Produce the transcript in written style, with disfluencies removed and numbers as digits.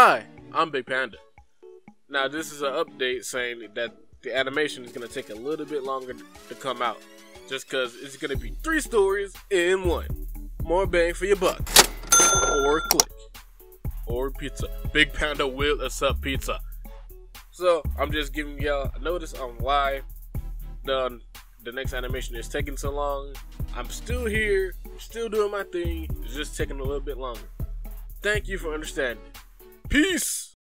Hi, I'm Big Panda. Now this is an update saying that the animation is going to take a little bit longer to come out. Just because it's going to be 3 stories in 1. More bang for your buck. Or click. Or pizza. Big Panda will accept pizza. So I'm just giving y'all a notice on why the next animation is taking so long. I'm still here. I'm still doing my thing. It's just taking a little bit longer. Thank you for understanding. Peace!